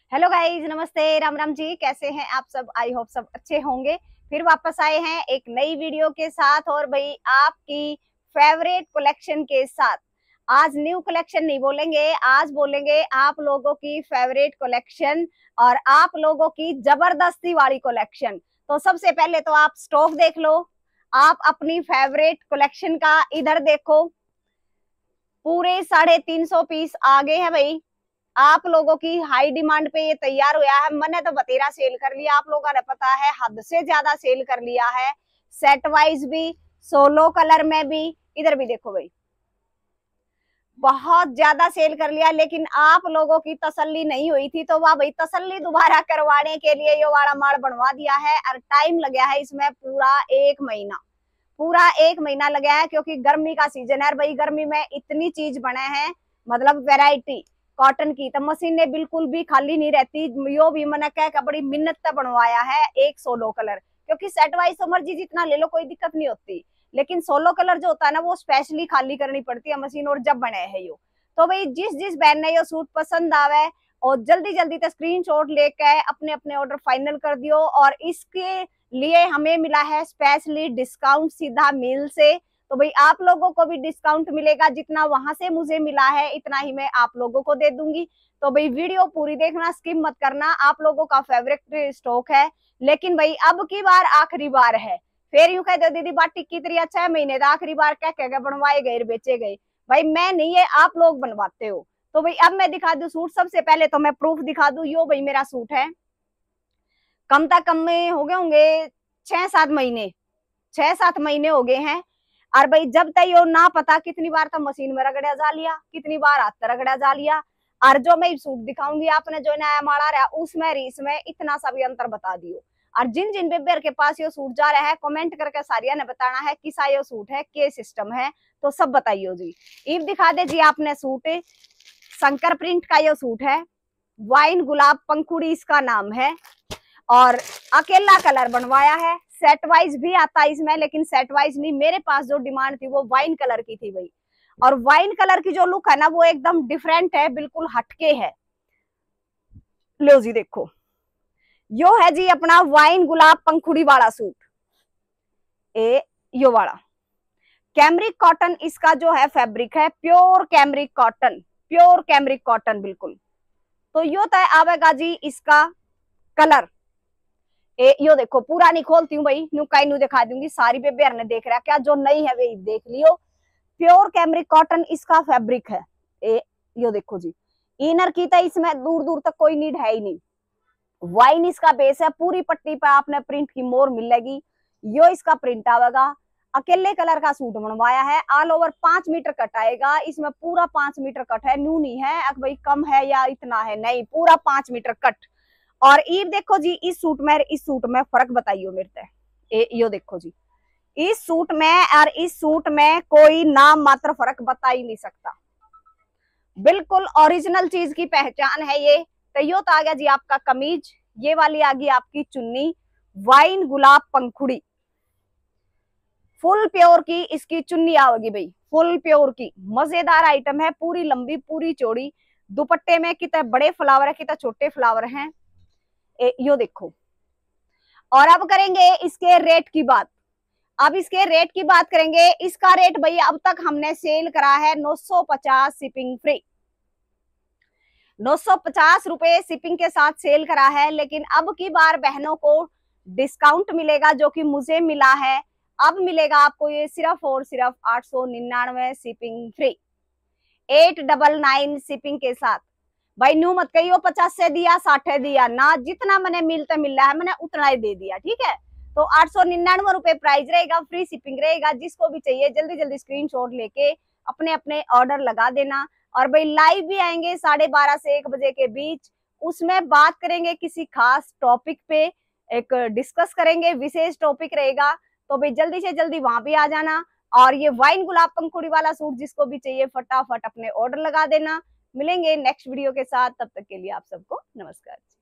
Hello guys, नमस्ते, राम राम जी। कैसे हैं आप सब? आई होप सब अच्छे होंगे। फिर वापस आए हैं एक नई वीडियो के साथ और भाई आपकी फेवरेट कलेक्शन के साथ। आज न्यू कलेक्शन नहीं बोलेंगे, आज बोलेंगे आप लोगों की फेवरेट कलेक्शन और आप लोगों की जबरदस्ती वाली कलेक्शन। तो सबसे पहले तो आप स्टॉक देख लो, आप अपनी फेवरेट कलेक्शन का इधर देखो। पूरे 350 पीस आ गए हैं भाई। आप लोगों की हाई डिमांड पे ये तैयार हुआ है। मैंने तो बतेरा सेल कर लिया, आप लोगों ने पता है हद से ज्यादा सेल कर लिया है। सेट वाइज भी, सोलो कलर में भी, इधर भी देखो भाई, बहुत ज्यादा सेल कर लिया। लेकिन आप लोगों की तसल्ली नहीं हुई थी तो वाह भाई, तसल्ली दोबारा करवाने के लिए ये वाला माल बनवा दिया है। और टाइम लगा है इसमें पूरा 1 महीना, पूरा 1 महीना लगा है, क्योंकि गर्मी का सीजन है भाई। गर्मी में इतनी चीज बने हैं, मतलब वेराइटी कॉटन की, तो मशीनें बिल्कुल भी खाली नहीं रहती। यो भी मैंने कह बड़ी मिन्नत से बनवाया है एक सोलो कलर, क्योंकि सेट वाइज तो मर्जी जितना ले लो, कोई दिक्कत नहीं होती। लेकिन सोलो कलर जो होता है ना, वो स्पेशली खाली करनी पड़ती है मशीन, और जब बने है यो। तो भाई जिस जिस बहन ने यो सूट पसंद आवे और जल्दी जल्दी से स्क्रीनशॉट लेकर अपने अपने ऑर्डर फाइनल कर दियो। और इसके लिए हमें मिला है स्पेशली डिस्काउंट सीधा मिल से। तो भाई आप लोगों को भी डिस्काउंट मिलेगा, जितना वहां से मुझे मिला है इतना ही मैं आप लोगों को दे दूंगी। तो भाई वीडियो पूरी देखना, स्किप मत करना। आप लोगों का फेवरेट स्टॉक है, लेकिन भाई अब की बार आखिरी बार है। फिर यूं कह दो दीदी बाटिक की तरह 6 महीने तो आखिरी बार कह बनवाए गए बेचे गए। भाई मैं नहीं, है आप लोग बनवाते हो। तो भाई अब मैं दिखा दू सूट। सबसे पहले तो मैं प्रूफ दिखा दू, यो भाई मेरा सूट है। कम तक कम में हो गए होंगे 6-7 महीने, 6-7 महीने हो गए हैं। और भाई जब तक यो ना पता कितनी बार तो मशीन में रगड़ा जा लिया, कितनी बार हाथ रगड़ा जा लिया। और जो मैं सूट दिखाऊंगी आपने, जो नया माड़ा रहा उसमें रीस में इतना सा भी अंतर बता दियो। और जिन जिन बेबर के पास ये सूट जा रहा है, कमेंट करके सारिया ने बताना है किसा ये सूट है, के सिस्टम है, तो सब बताइयो जी। ईब दिखा दे जी आपने सूट, शंकर प्रिंट का ये सूट है। वाइन गुलाब पंखुड़ी इसका नाम है, और अकेला कलर बनवाया है। सेट वाइज भी आता है इसमें, लेकिन सेट वाइज नहीं, मेरे पास जो डिमांड थी वो वाइन कलर की थी भाई। और वाइन कलर की जो लुक है ना, वो एकदम डिफरेंट है, बिल्कुल हटके है। लो जी देखो, यो है जी अपना वाइन गुलाब पंखुड़ी वाला सूट। ए यो वाला कैमरिक कॉटन इसका जो है फैब्रिक है, pure cambric cotton, pure cambric cotton बिल्कुल। तो यो तय आवेगा जी इसका कलर। यो देखो, पूरा नहीं खोलती हूँ भाई, न्यू काई न्यू दिखा दूंगी, सारी पे बेर ने देख रहा क्या, जो नई है वे देख लियो। प्योर कैमरिक कॉटन इसका फैब्रिक है। यो देखो जी, इनर की तो इसमें दूर दूर तक कोई नीड है ही नहीं। वाइन इसका बेस है, पूरी पट्टी पे आपने प्रिंट की मोर मिलेगी। यो इसका प्रिंट आवेगा। अकेले कलर का सूट बनवाया है, ऑल ओवर 5 मीटर कट आएगा इसमें, पूरा 5 मीटर कट है, न्यू नहीं है भाई कम है या इतना है, नहीं पूरा 5 मीटर कट। और ईब देखो जी, इस सूट में फर्क बताइयो मेरे से। यो देखो जी, इस सूट में और इस सूट में कोई नाम मात्र फर्क बता ही नहीं सकता। बिल्कुल ओरिजिनल चीज की पहचान है ये। तो यो तो आ गया जी आपका कमीज, ये वाली आ गई आपकी चुन्नी, वाइन गुलाब पंखुड़ी, फुल प्योर की इसकी चुन्नी आओगी भाई, फुल प्योर की। मजेदार आइटम है, पूरी लंबी पूरी चौड़ी। दुपट्टे में कितने बड़े फ्लावर है, कितने छोटे फ्लावर हैं। यो देखो। और अब करेंगे इसके रेट की बात। अब इसके रेट की बात करेंगे। इसका रेट भैया अब तक हमने सेल करा है 950 शिपिंग फ्री, 950 रुपए शिपिंग के साथ सेल करा है। लेकिन अब की बार बहनों को डिस्काउंट मिलेगा, जो कि मुझे मिला है। अब मिलेगा आपको ये सिर्फ और सिर्फ 899 शिपिंग फ्री, 899 शिपिंग के साथ। भाई न्यू मत कहियो 50 से दिया 60 दिया ना, जितना मैंने मिलता मिल रहा है मैंने उतना ही दे दिया, ठीक है। तो 899 रुपए प्राइस रहेगा, फ्री शिपिंग रहेगा। जिसको भी चाहिए जल्दी जल्दी स्क्रीनशॉट लेके अपने अपने ऑर्डर लगा देना। और भाई लाइव भी आएंगे 12:30 से 1 बजे के बीच, उसमें बात करेंगे किसी खास टॉपिक पे, एक डिस्कस करेंगे, विशेष टॉपिक रहेगा। तो भाई जल्दी से जल्दी वहां भी आ जाना। और ये वाइन गुलाब पंखुड़ी वाला सूट जिसको भी चाहिए फटाफट अपने ऑर्डर लगा देना। मिलेंगे नेक्स्ट वीडियो के साथ, तब तक के लिए आप सबको नमस्कार।